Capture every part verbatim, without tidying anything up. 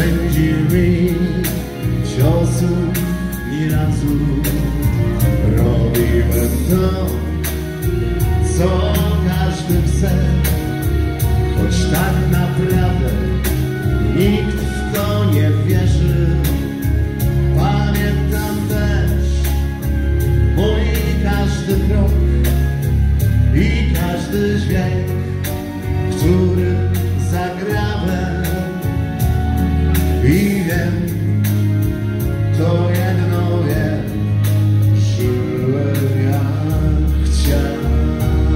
pędzi mi ciosu i razu. Robiłem to, co każdy chce, choć tak naprawdę nikt w to nie wierzy. Pamiętam też mój każdy krok i każdy dźwięk, który zagrałem, i wiem, to jedno wiem, żyłem jak chciałem.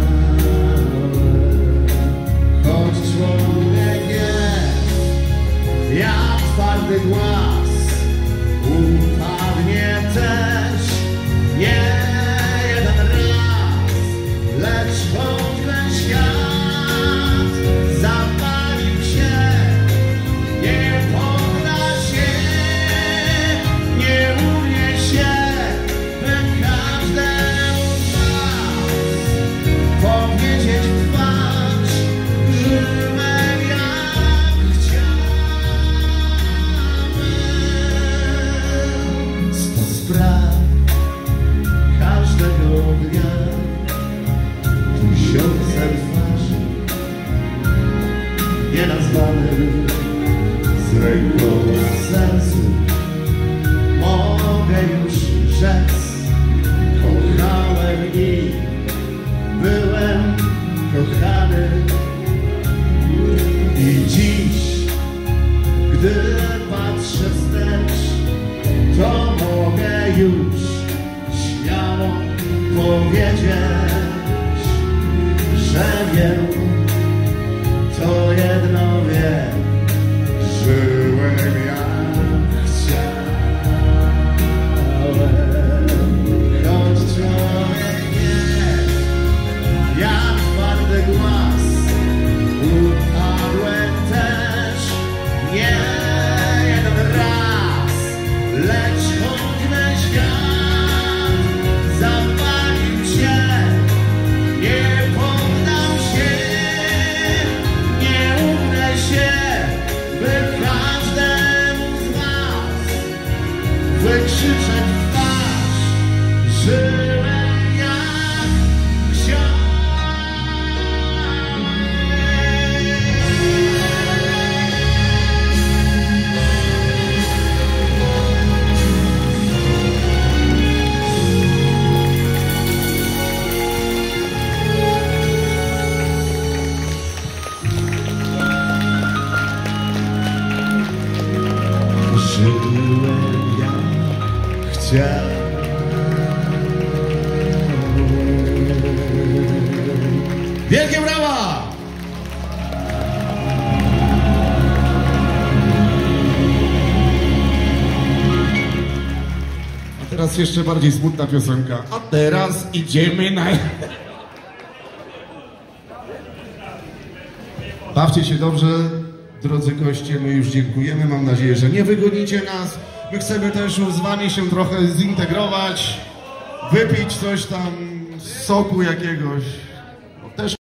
Choć człowiek jest jak twardy głaz, upadnie też nie jeden raz, lecz choć ten świat zapalił się, nie podda się, nie uniesie, by każdemu z nas powiedzieć w twarz, żyłem jak chciałem. Sto spraw każdego dnia, tysiące twarzy nienazwanych z ręką w sercu. Mogę już rzec, kochałem i byłem kochany. I dziś, gdy patrzę wstecz, to mogę już śmiało powiedzieć, że wiem, to jedno wiem, żyłem jak chciałem. Choć człowiek jest jak twardy głaz, upadłem też nie jeden raz, lecz choć ten świat zapalił się, nie poddam się, nie ugnę się, by każdemu z was wykrzyczeć w twarz, żyłem jak chciałem. Żyłem jak chciałem. Wielkie brawa! A teraz jeszcze bardziej smutna piosenka. A teraz idziemy na... Bawcie się dobrze, drodzy goście, my już dziękujemy, mam nadzieję, że nie wygonicie nas. My chcemy też z wami się trochę zintegrować, wypić coś tam, soku jakiegoś. Też